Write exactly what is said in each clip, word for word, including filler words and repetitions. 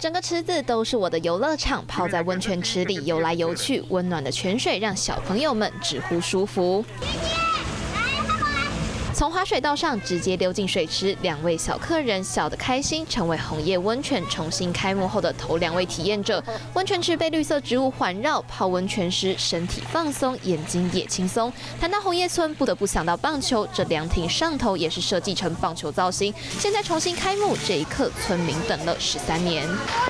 整个池子都是我的游乐场，泡在温泉池里游来游去，温暖的泉水让小朋友们直呼舒服。 从滑水道上直接溜进水池，两位小客人笑得开心，成为红叶温泉重新开幕后的头两位体验者。温泉池被绿色植物环绕，泡温泉时身体放松，眼睛也轻松。谈到红叶村，不得不想到棒球，这凉亭上头也是设计成棒球造型。现在重新开幕，这一刻村民等了十三年。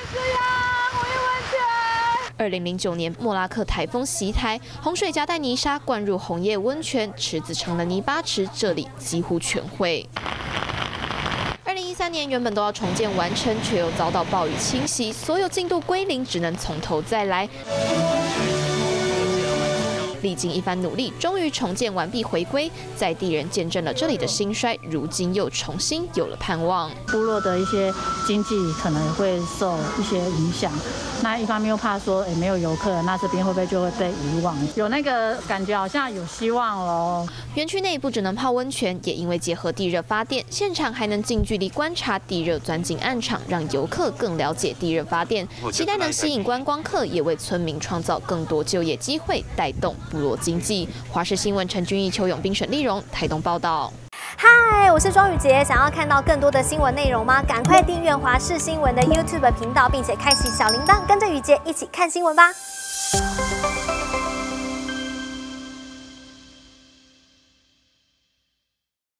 二零零九年，莫拉克台风袭台，洪水夹带泥沙灌入红叶温泉，池子成了泥巴池，这里几乎全毁。二零一三年原本都要重建完成，却又遭到暴雨侵袭，所有进度归零，只能从头再来。 历经一番努力，终于重建完毕回归，在地人见证了这里的兴衰，如今又重新有了盼望。 部落的一些经济可能会受一些影响，那一方面又怕说，哎，没有游客，那这边会不会就会被遗忘？有那个感觉，好像有希望喽。 园区内不只能泡温泉，也因为结合地热发电，现场还能近距离观察地热钻进暗场，让游客更了解地热发电，期待能吸引观光客，也为村民创造更多就业机会，带动 部落经济。华视新闻陈君毅、邱永斌、沈丽蓉台东报道。 嗨，我是庄宇杰。想要看到更多的新闻内容吗？赶快订阅华视新闻的 YouTube 频道，并且开启小铃铛，跟着宇杰一起看新闻吧。